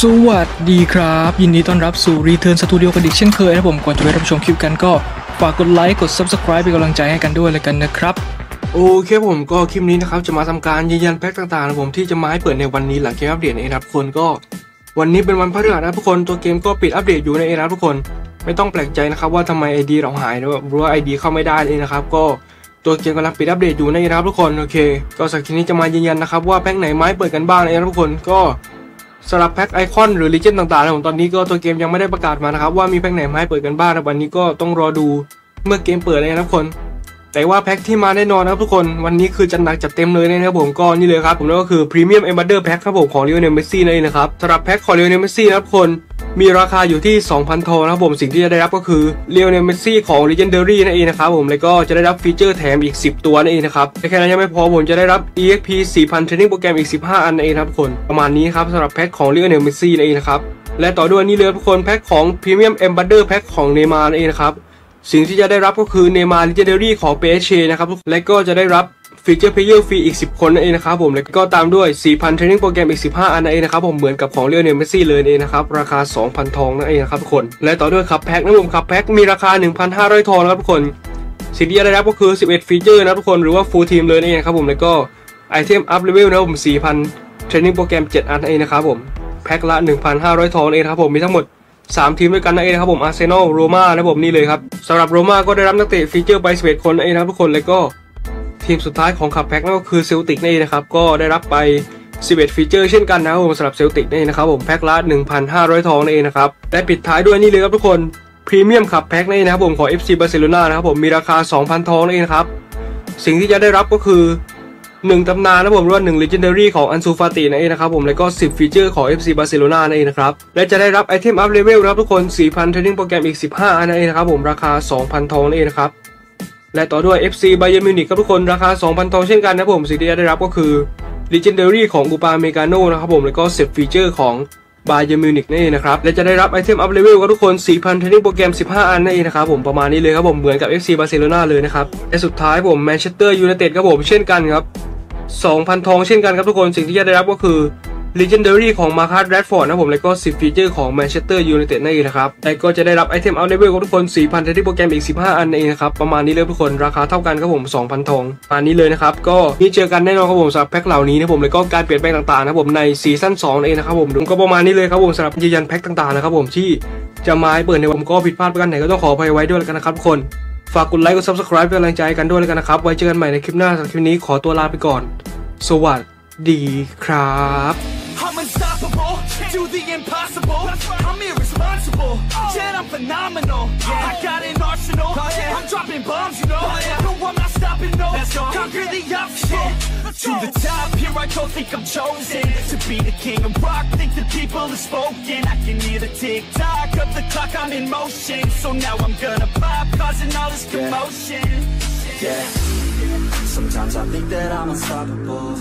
สวัสดีครับยินดีต้อนรับสู่ Return Studio กันอีกเช่นเคยนะผมก่อนจะไปรับชมคลิปกันก็ฝากกดไลค์กด Subscribe เป็นกำลังใจให้กันด้วยเลยกันนะครับโอเคผมก็คลิปนี้นะครับจะมาทำการยืนยันแพ็คต่างๆนะผมที่จะมาให้เปิดในวันนี้หลังเกมอัปเดตนะครับทุกคนก็วันนี้เป็นวันพฤหัสนะทุกคนตัวเกมก็ปิดอัปเดตอยู่ในนะครับทุกคนไม่ต้องแปลกใจนะครับว่าทำไม ID เราหายนะหรือว่า ID เข้าไม่ได้เลยนะครับก็ตัวเกมกำลังปิดอัปเดตอยู่นะครับทุกคนโอเคก็สักทีนี้จะมายืนยันนะครับว่าแพ็คไหนไม้เปิดกันบ้างนะครับทุกคนก็สำหรับแพ็คไอคอนหรือลีเจนด์ต่างๆนะผมตอนนี้ก็ตัวเกมยังไม่ได้ประกาศมานะครับว่ามีแพ็คไหนมาให้เปิดกันบ้างนะวันนี้ก็ต้องรอดูเมื่อเกมเปิดเลยนะทุกคนแต่ว่าแพ็คที่มาแน่นอนนะครับทุกคนวันนี้คือจัดหนักจัดเต็มเลยนะครับผมก็นี่เลยครับผมนั่นก็คือพรีเมียมเอมบัตเดอร์แพ็คครับผมของเลโอเนลเมสซี่นั่นเองนะครับสำหรับแพ็คของเลโอเนลเมสซี่นะครับทุกคนมีราคาอยู่ที่ 2,000 ทองนะครับผมสิ่งที่จะได้รับก็คือเลโอเนลเมสซี่ของ Legendary นั่นเองนะครับผมแล้วก็จะได้รับฟีเจอร์แถมอีก10ตัวนั่นเองนะครับแค่นั้นยังไม่พอผมจะได้รับ EXP 4,000 Training โปรแกรมอีก15อันนั่นเองครับทุกคนประมาณนี้ครับสำหรับแพ็คของเลโอเนลเมสซี่นั่นเองนะครับและต่อด้วยนี่เลยทุกคนแพ็คของพรีเมียมเอมบัตเดอร์แพ็คของเนย์มาร์นั่นเองนะครับสิ่งที่จะได้รับก็คือเนย์มาร์ Legendary ของ PSG นะครับและก็จะได้รับฟีเจอร์เพลเยอร์ฟรีอีก10คนนั่นเองนะครับผมแล้วก็ตามด้วย 4,000 Training โปรแกรมอีก15อันนั่นเองนะครับผมเหมือนกับของเลโอเนลเมสซี่เลยนั่นเองนะครับราคา 2,000 ทองนั่นเองนะครับทุกคนและต่อด้วยคัพแพ็คนะผมคัพแพ็คมีราคา 1,500 ทองนะครับทุกคนสิ่งที่จะได้รับก็คือ11ฟีเจอร์นะทุกคนหรือว่า Full Team เลยนั่นเองครับผมแล้วก็ไอเทมอัพเลเวลนะครับผม 4,000 Training โปรแกรม7อันนั่นเองนะครับผมแพ็คละ 1,500 ทองนั่นเองครับผมมีทั้งหมด3ทีมด้วยกันนั่นเองครับผมอาร์เซนอลโรม่านะผมนี่เลยครับสำหรับโรม่าก็ได้รับนักเตะฟีเจอร์ไป11คนนั่นเองครับทุกคนแล้วก็ทีมสุดท้ายของคัพแพ็คนั่นก็คือเซลติกนั่นเองนะครับก็ได้รับไป11ฟีเจอร์เช่นกันนะครับผมสำหรับเซลติกนั่นเองนะครับผมแพ็คละ 1,500 ทองนั่นเองนะครับและปิดท้ายด้วยนี่เลยครับทุกคนพรีเมียมคัพแพ็คนั่นเองนะครับผมของ FC บาร์เซโลนานะครับผมมีราคา 2,000 ทองนั่นเองครับสิ่งที่จะได้รับก็คือ1ตำนานนะผมหรือว่า1 Legendary ของอันซูฟาตินั่นเองนะครับผมแล้วก็10ฟีเจอร์ของ FC บาร์เซโลนานั่นเองนะครับและจะได้รับไอเทมอัพเลเวลนะครับทุกคน 4,000 Training โปรแกรมอีก15อันนั่นเองนะครับผมราคา 2,000 ทองนั่นเองนะครับและต่อด้วย FC บาเยิร์นมิวนิกครับทุกคนราคา 2,000 ทองเช่นกันนะผมสิ่งที่จะได้รับก็คือ Legendary ของอูปาเมกาโนนะครับผมแล้วก็10ฟีเจอร์ของบาเยิร์นมิวนิกนั่นเองนะครับและจะได้รับไอเทมอัพเลเวลครับทุกคน 4,000 Training โปรแกรม15อันนั่นเองนะครับผมประมาณนี้เลยครับผมเหมือนกับ FC บาร์เซโลนาเลยนะครับและสุดท้ายผมแมนเชสเตอร์ยูไนเต็ดครับผมเช่นกันครับ 2,000 ทองเช่นกันครับทุกคนสิ่งที่จะได้รับก็คือ Legendary ของมาคัส แรดฟอร์ดนะผมแล้วก็10ฟีเจอร์ของแมนเชสเตอร์ยูไนเต็ดนั่นเองนะครับแต่ก็จะได้รับไอเทมอัพเลเวลของทุกคน 4,000 Training โปรแกรมอีก15อันนั่นเองนะครับประมาณนี้เลยทุกคนราคาเท่ากันครับผม 2,000 ทองประมาณนี้เลยนะครับก็นี่เจอกันแน่นอนครับผมสำหรับแพ็คเหล่านี้นะผมแล้วก็การเปลี่ยนแปลงต่างๆนะผมในซีซั่น2นั่นเองนะครับผมก็ประมาณนี้เลยครับผมสำหรับยืนยันแพ็คต่างๆนะครับผมที่จะมาให้เปิดในวันก็ผิดพลาดประการไหนก็ต้องขออภัยไว้ด้วยกันนะครับทุกคนฝากกดไลค์กด Subscribe เป็นกำลังใจกันด้วยกันนะครับไว้เจอกันใหม่ในคลิปหน้าสำหรับคลิปนี้ขอตัวลาไปก่อนสวัสดีครับ I'm unstoppable, do the impossible. I'm irresponsible, yet I'm phenomenal. I got an arsenal, I'm dropping bombs, you know. No, I'm not stopping, no. Conquer the obstacle. To the top, here I go, think I'm chosen to be the king of rock. Think the people have spoken. I can hear the tick-tock of the clock, I'm in motion. So now I'm gonna pop, causing all this commotion. Yeah, sometimes I think that I'm unstoppable.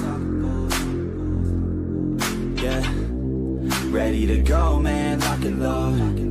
Yeah, ready to go, man, lock and load.